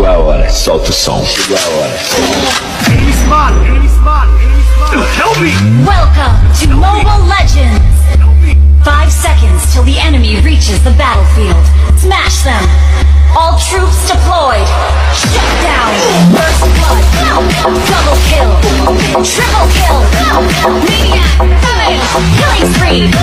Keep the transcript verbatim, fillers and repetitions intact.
a hora, solta o som. Chegou a hora. Enemy spot! Enemy spot! Enemy spot! Help me! Welcome to Help Mobile me. Legends! Help me! Five seconds till the enemy reaches the battlefield. Smash them! All troops deployed! Shut down! First blood! Double kill! Triple kill! Maniac! Fail! Killing spree!